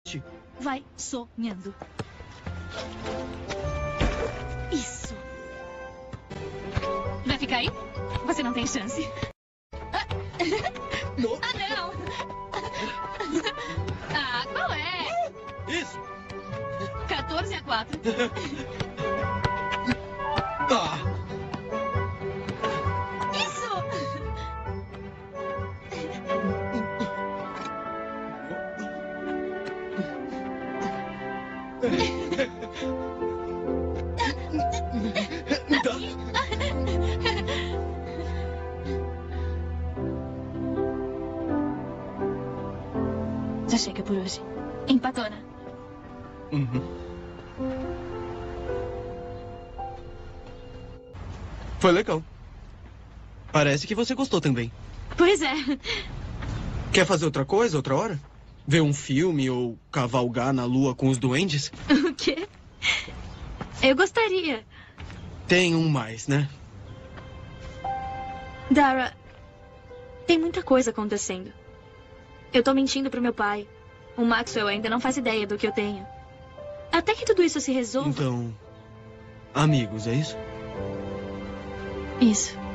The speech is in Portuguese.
Vai sonhando. Isso. Vai ficar aí? Você não tem chance. Não. Ah, não. Ah, qual é? Isso. 14-4. Ah. Isso! Já chega por hoje. Empatou, né? Foi legal. Parece que você gostou também. Pois é. Quer fazer outra coisa, outra hora? Ver um filme ou cavalgar na lua com os duendes? O quê? Eu gostaria. Tem um mais, né? Dara, tem muita coisa acontecendo. Eu tô mentindo pro meu pai. O Maxwell ainda não faz ideia do que eu tenho. Até que tudo isso se resolva... Então, amigos, é isso? Isso.